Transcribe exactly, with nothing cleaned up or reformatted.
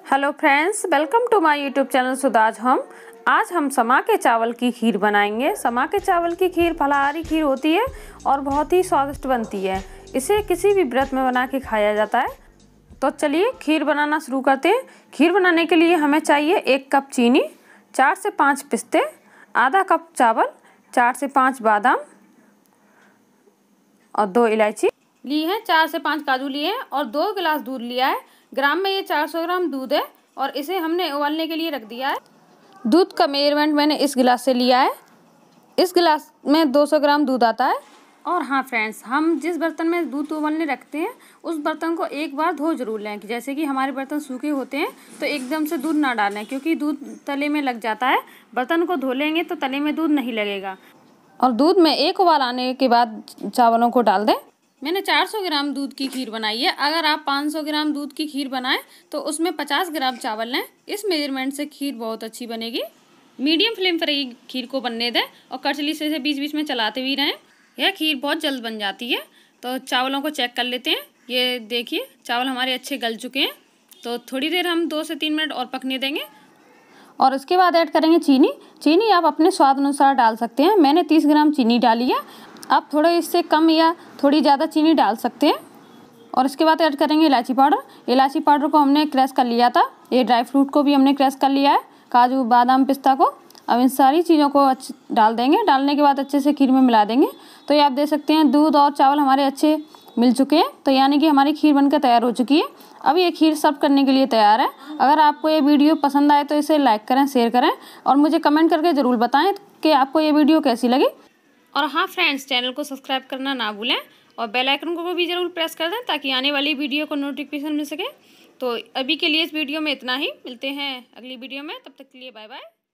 Hello friends, welcome to my YouTube channel Sudha. आज हम आज हम समा के चावल की खीर बनाएंगे। समा के चावल की खीर फलाहारी खीर होती है और बहुत ही स्वादिष्ट बनती है। इसे किसी भी व्रत में बना के खाया जाता है। तो चलिए खीर बनाना शुरू करते हैं। खीर बनाने के लिए हमें चाहिए एक कप चीनी, चार से पाँच पिस्ते, आधा कप चावल, चार से पाँच बादाम और दो इलायची ली है, चार से पाँच काजू लिए हैं और दो गिलास दूध लिया है। ग्राम में ये चार सौ ग्राम दूध है और इसे हमने उबालने के लिए रख दिया है। दूध का मेजरमेंट मैंने इस गिलास से लिया है। इस गिलास में दो सौ ग्राम दूध आता है। और हाँ फ्रेंड्स, हम जिस बर्तन में दूध उबालने रखते हैं उस बर्तन को एक बार धो जरूर लें। जैसे कि हमारे बर्तन सूखे होते हैं तो एकदम से दूध ना डालें, क्योंकि दूध तले में लग जाता है। बर्तन को धो लेंगे तो तले में दूध नहीं लगेगा। और दूध में एक उबाल आने के बाद चावलों को डाल दें। मैंने चार सौ ग्राम दूध की खीर बनाई है। अगर आप पाँच सौ ग्राम दूध की खीर बनाएं तो उसमें पचास ग्राम चावल लें। इस मेजरमेंट से खीर बहुत अच्छी बनेगी। मीडियम फ्लेम पर ही खीर को बनने दें और कड़छली से बीच बीच में चलाते भी रहें। यह खीर बहुत जल्द बन जाती है। तो चावलों को चेक कर लेते हैं। ये देखिए चावल हमारे अच्छे गल चुके हैं। तो थोड़ी देर हम दो से तीन मिनट और पकने देंगे और उसके बाद ऐड करेंगे चीनी। चीनी आप अपने स्वाद अनुसार डाल सकते हैं। मैंने तीस ग्राम चीनी डाली है। आप थोड़े इससे कम या थोड़ी ज़्यादा चीनी डाल सकते हैं। और इसके बाद ऐड करेंगे इलायची पाउडर। इलायची पाउडर को हमने क्रैश कर लिया था। ये ड्राई फ्रूट को भी हमने क्रैश कर लिया है, काजू बादाम पिस्ता को। अब इन सारी चीज़ों को अच्छे डाल देंगे। डालने के बाद अच्छे से खीर में मिला देंगे। तो ये आप देख सकते हैं दूध और चावल हमारे अच्छे मिल चुके हैं। तो यानी कि हमारी खीर बनकर तैयार हो चुकी है। अब ये खीर सर्व करने के लिए तैयार है। अगर आपको ये वीडियो पसंद आए तो इसे लाइक करें, शेयर करें और मुझे कमेंट करके ज़रूर बताएं कि आपको ये वीडियो कैसी लगी। और हाँ फ्रेंड्स, चैनल को सब्सक्राइब करना ना भूलें और बेल आइकन को भी ज़रूर प्रेस कर दें ताकि आने वाली वीडियो को नोटिफिकेशन मिल सके। तो अभी के लिए इस वीडियो में इतना ही। मिलते हैं अगली वीडियो में, तब तक के लिए बाय बाय।